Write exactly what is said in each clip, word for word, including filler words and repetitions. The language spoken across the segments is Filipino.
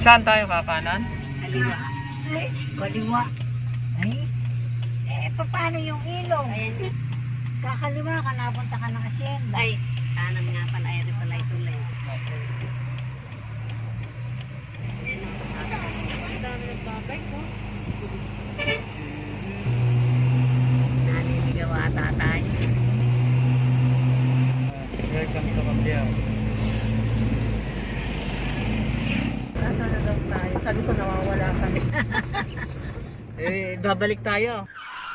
Saan tayo kakanan? Kaliwa. Ay, kaliwa. Ay, eh, paano yung ilong? Ayan. Kakaliwa ka, napunta ka ng asyenda. Ay, kanan nga pala, ay tulay-tulay. Ang dami nagbabay ko. Naniligaw ata tayo. Welcome to Kabyao. Nasaan na daw tayo? Sabi ko nawawala kami. Eh, babalik tayo.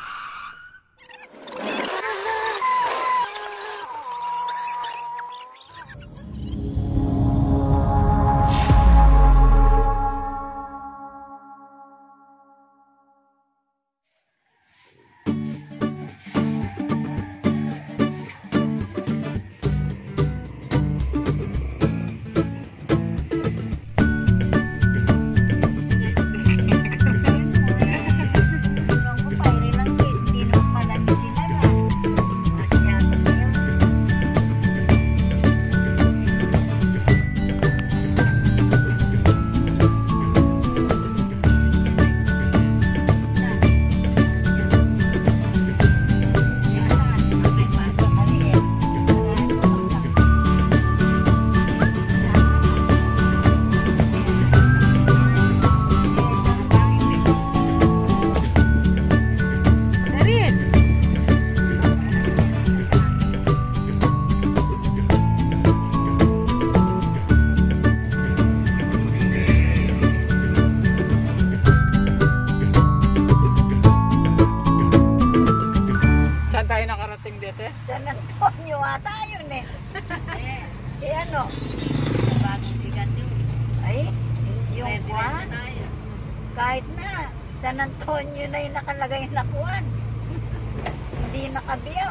San Antonio ata yun eh. Eh ano? Bagong sigat yun. Ay, yung kwan? Kahit na, San Antonio na yung nakalagay na kwan. Hindi nakabiyaw.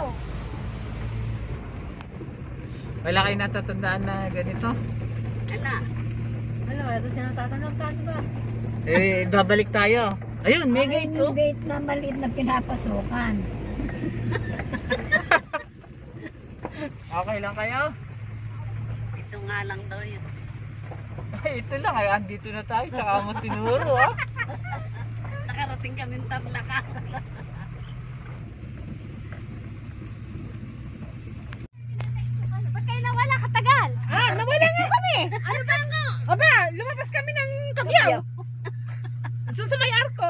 Wala kayo natatandaan na ganito? Ala. Ano, ito siya natatandaan paano ba? Eh, babalik tayo. Ayun, may gate Ay, oh. may gate na maliit na pinapasukan. Okay lang kayo? Ito nga lang daw yun. Ay, ito lang ay andito na tayo. Tsaka mo tinuro ah. Nakarating kami ng Tarlac. Ba't kayo nawala katagal? Ah, nawala nga kami. Ano ba nga? Aba, lumabas kami ng Kabyao. Doon sa may arko.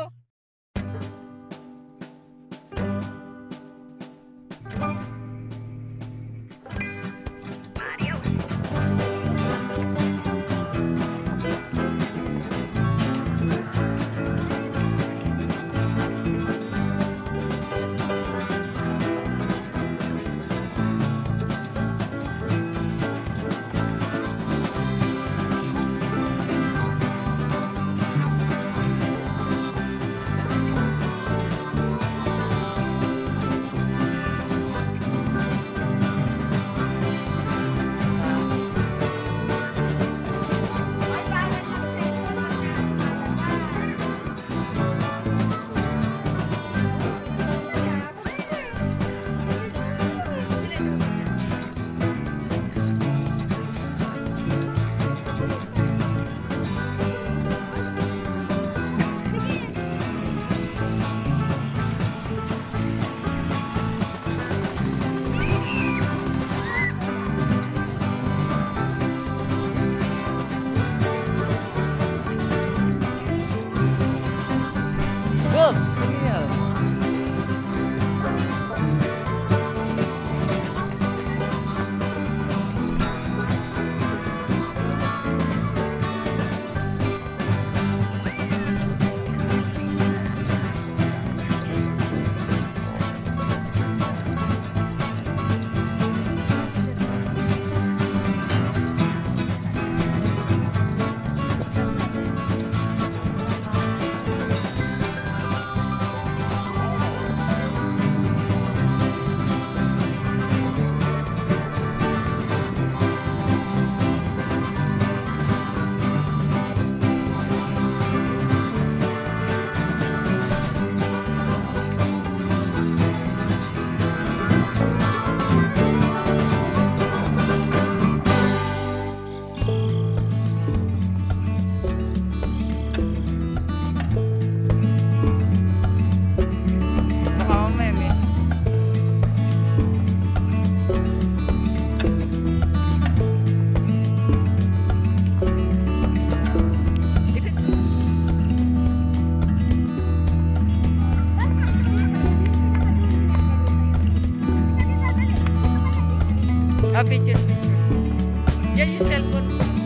cellphone.